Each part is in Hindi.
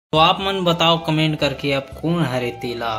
तो आप मन बताओ कमेंट करके अब कौन हरे तेला।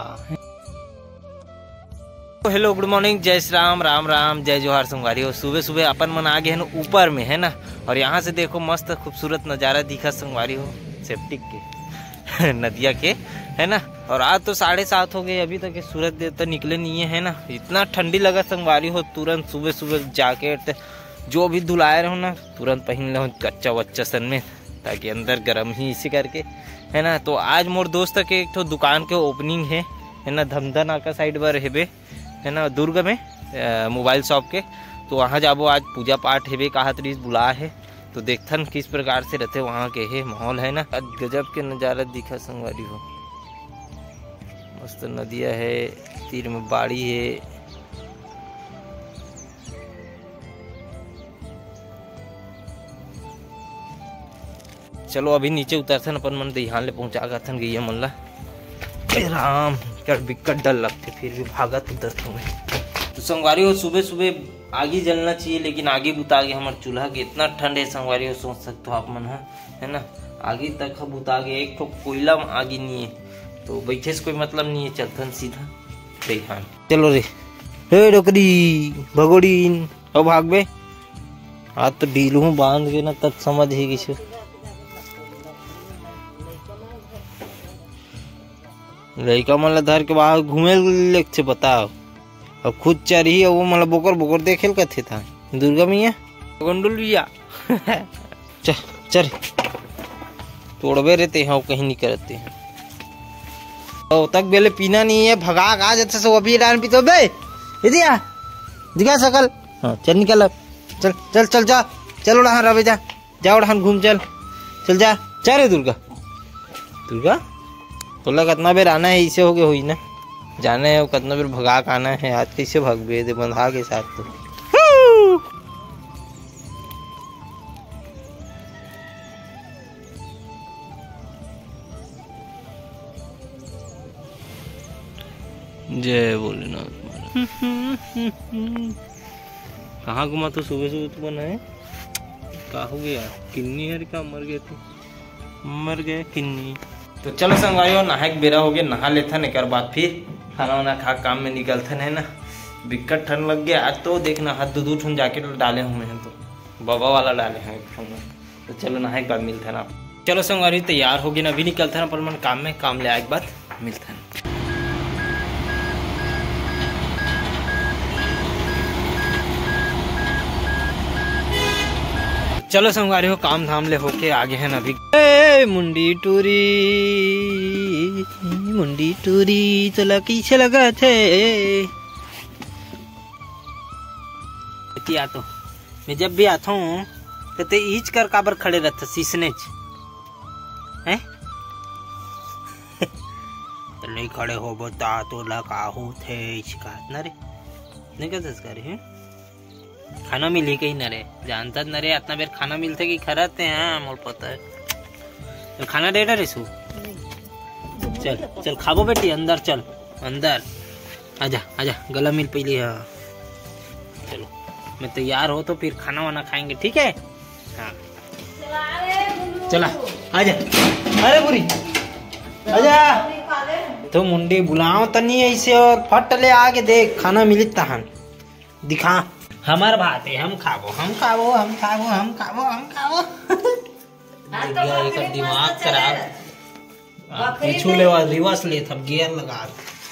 हेलो गुड मॉर्निंग, जय श्री राम, राम राम, जय जोहार संगवारी हो। सुबह सुबह अपन मन आ गए हैं ऊपर में, है ना। और यहाँ से देखो मस्त खूबसूरत नज़ारा दिखा संगवारी हो, सेप्टिक के नदिया के, है ना। और आज तो 7:30 हो गए, अभी तक सूरज देवता निकले नहीं है ना। इतना ठंडी लगा संगवारी हो, तुरंत सुबह सुबह जैकेट जो भी धुलाए रहो ना तुरंत पहन लो कच्चा वच्चा सन में, ताकि अंदर गर्म ही इसी करके, है ना। तो आज मोर दोस्त के एक तो दुकान के ओपनिंग है ना, धमधा नाका साइड पर हेबे, है ना, दुर्ग में मोबाइल शॉप के। तो वहाँ जाबो, आज पूजा पाठ हेबे कहा तरीस बुला है। तो देखथन किस प्रकार से रहते वहाँ के है माहौल, है ना। आज गजब के नज़ारा दिखा संगवारी हो, मस्त नदिया है, तीर में बाड़ी है। चलो अभी नीचे उतरथन, अपन मन यहाँ ले पहुँचा गथन गैया मन ला। राम क्या बिकट डर लगते, फिर भी भागत उतरथन। तो संगवारी हो सुबह सुबह आगे जलना चाहिए, लेकिन आगे बुता गए हमारे चूल्हा के। इतना ठंड है संगवारी हो, सोच सकते हो आप मन, है ना। आगे तक बुता गए, एक तो कोयला आगे नहीं है, तो बैठे से कोई मतलब नहीं है, चलथन सीधा देहान। चलो रे हे डोकरी भगोड़ीन, अब भाग बे। आज तो ढीलू बांध के ना तब समझ ही किसी लड़का मतलब धर के बाहर घूमे ले छे, बताओ। अब खुद चढ़ी वो मतलब बोकर बोकर देखेल कथे था दुर्गा मैया गंडुल भैया चल चल तोड़बे रहते हैं, कहीं नहीं करते हैं। तो तक बेले पीना नहीं है, भगा आ जाते से अभी डाल पी तो बे दिया दिखा सकल। हाँ चल निकल, चल चल चल जा, चलो रहा रवे जा, जाओ रहा घूम, चल चल जा, चल रे दुर्गा दुर्गा। बोला कितना बेर आना है, इसे हो गए हुई ना, जाने है कितना बेर भगा के आना है। आज कैसे भगबे दे बंधा के साथ तो। जय भोलेनाथ। कहाँ घुमा तो सुबह सुबह तो बना है, क्या हो गया? किन्नी है क्या, मर गए थे, मर गए किन्नी। तो चलो संगवारी नहा के बेरा हो गया, नहा लेथन, एक बाद फिर खाना वाना खा काम में निकलथन, है ना। बिकट ठंड लग गया आज तो, देखना हाथ दो ठून जैकेट डाले हुए हैं, तो बाबा वाला डाले हैं एक ठून। तो चलो नहा एक बाद मिलते हैं आप। चलो संगवारी तैयार हो गए ना, अभी निकलते हैं अपन मन काम में, काम ले आए एक बाद मिलते हैं। चलो संगवारी हो काम धाम ले होके आगे हैं अभी। मुंडी टूरी चला पीछे लगा थे। तो मैं जब भी आता हूँ तो ते ईच कर काबर खड़े रहते सीसने हैं तो नहीं खड़े हो बता तो लगा हो थे इसका ना रे, नहीं कहते करे हैं। खाना मिली कहीं न रे, जानता न रे इतना बेर खाना मिलते कि खराते हैं, मोर पता है। तो खाना दे रे सु, चल चल खाबो बेटी, अंदर चल, अंदर आजा आजा, गला मिल पहले। हाँ चलो मैं तैयार हो तो फिर खाना वाना खाएंगे, ठीक है। हाँ चला आजा, अरे बुरी आजा। तो मुंडी बुलाओ तनी ऐसे और फट ले आगे देख, खाना मिली तहन दिखा। हमार बात है, हम खाबो हम खाबो हम खाबो हम खाबो हम खाबो। एक दिमाग खराब, पीछू ले रिवर्स ले थब गियर लगा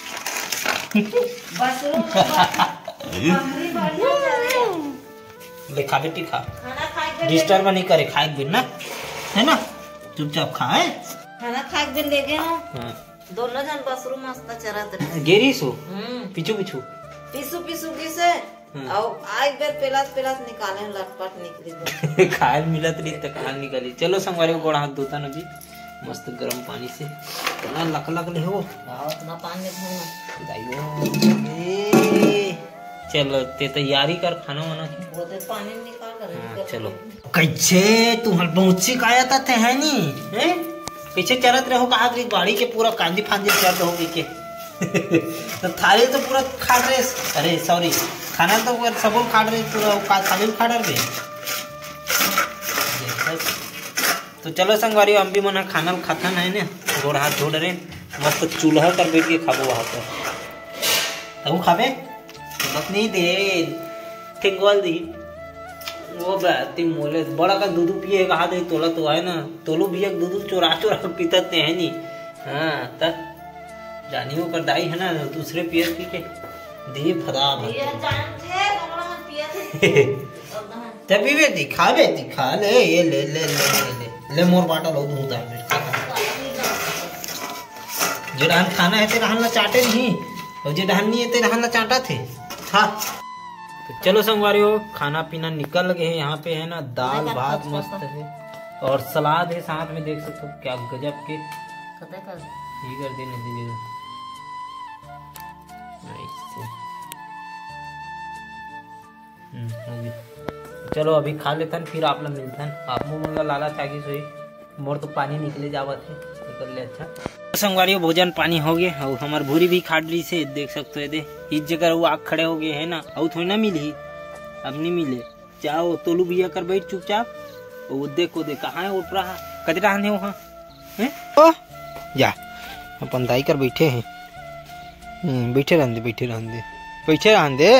ले खा बेटी खा, डिस्टर्ब नहीं करे, खाए बिन ना, है ना, चुपचाप खाए खाना खा के ले गए हैं दोनों जन बसरू मस्त चरत गेरी सो पीछू पीछू पीसू पीसू किसे और आज बेर पेलास पेलास निकाले लटपट निकली खाए मिलत रही तो कहाँ निकली। चलो संगवारी को गोड़ा हाथ धोता ना जी, मस्त गर्म पानी से इतना लक लक ले हो इतना पानी चलो ते तैयारी कर खाना वाना की, वो तो पानी निकाल कर। चलो कैसे तुम्हारे पहुंची काया था थे है नी हैं, पीछे चलत रहो कहा गाड़ी के पूरा कांजी फांजी चढ़ होगी के तो थाली तो पूरा खा रहे, अरे सॉरी खाना तो सब खा रहे पूरा, थाली खा रहे। तो चलो संगवारी हम भी मना खाना खाता है ना, गोड़ हाथ धो डरे मस्त चूल्हा कर बैठ के खाबो वहाँ पर तब खाबे बस नहीं दे ठेंगवाल दी वो बाती मोले बड़ा का दूध पिए कहा दे तोला तो है ना तोलो भी एक दूध चोरा चोरा पीते हैं नहीं। हाँ तब जानी वो कर दाई है ना दूसरे पियर पी के दिए फदा तभी वे दिखा ले ये ले मोर बाटा लो दूध जो रहन खाना है तेरा हल्ला चाटे नहीं और जो रहन नहीं है तेरा हल्ला चाटा थे। हाँ तो चलो संगवारियों खाना पीना निकल गए यहाँ पे है ना दाल भात मस्त है और सलाद है साथ में देख सकते हो क्या गजब के ये कर देने दीजिए चलो अभी खा लेते हैं फिर आप लोग मिलते हैं आप मुँह लाला चाकी सोई मोर तो पानी निकले जावत है निकल ले। अच्छा संगवारियों भोजन पानी हो गए और हमार भूरी भी खाट ली से देख सकते हो दे इस जगह वो आग खड़े हो गए है ना और थोड़ी ना मिली अब नहीं मिले जाओ तोलू भैया कर बैठ चुपचाप वो देखो दे कहाँ है उठ रहा कदे रहने है वहाँ है जा अपन दाई कर बैठे हैं बैठे रहने दे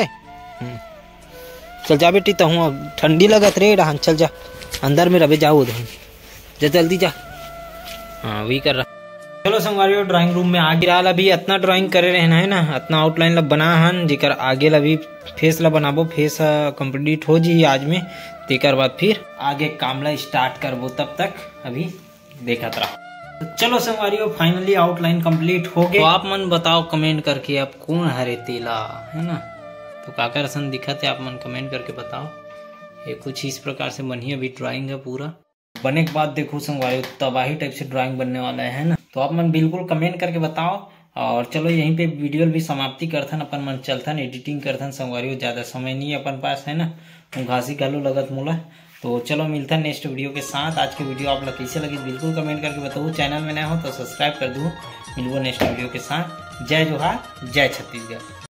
चल जा बेटी तो हूँ ठंडी लगत रे रहन चल जा अंदर में रहे जाओ उधर जा जल्दी जा। हाँ वही कर रहा। चलो संगवारियों ड्राइंग रूम में आगे रहा अभी इतना ड्राइंग करे रहना है ना इतना आउटलाइन ला बना हन जेकर आगे अभी फेस ला बनाबो फेस कंप्लीट हो जी आज में तेकर बाद फिर आगे काम ला स्टार्ट करबो तब तक अभी देखत रहा। तो चलो संगवारियों फाइनली आउटलाइन कंप्लीट हो गए। तो आप मन बताओ कमेंट करके आप कौन हरे तेला है ना तो काकर सन दिखत है आप मन कमेंट करके बताओ। ये कुछ इस प्रकार से बनी अभी ड्राइंग है पूरा बनने के बाद देखो संगवारियों तबाही टाइप से ड्राइंग बनने वाला है ना तो आप मन बिल्कुल कमेंट करके बताओ। और चलो यहीं पे वीडियो भी समाप्ति करथन अपन मन चलथन एडिटिंग करथन संगवारियों ज्यादा समय नहीं अपन पास है ना घासी घालू लगत मोला। तो चलो मिलता है नेक्स्ट वीडियो के साथ। आज की वीडियो आप लोग कैसे लगी बिल्कुल कमेंट करके बताओ। चैनल में नया हो तो सब्सक्राइब कर दो। मिलूंगा नेक्स्ट वीडियो के साथ। जय जोहार जय छत्तीसगढ़।